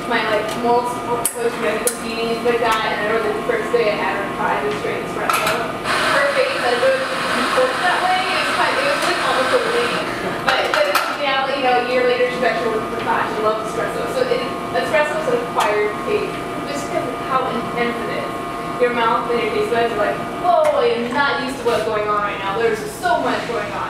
my like most medical meetings like that, and I remember the first day I had her try the straight espresso. Her face, I really worked that way. It was really almost a relief. But now, you know, a year later, she's actually working for class. She loves espresso. So espresso is an acquired taste, just because of how intense it is. Your mouth and your taste buds are like, whoa, I am not used to what's going on right now. There's so much going on.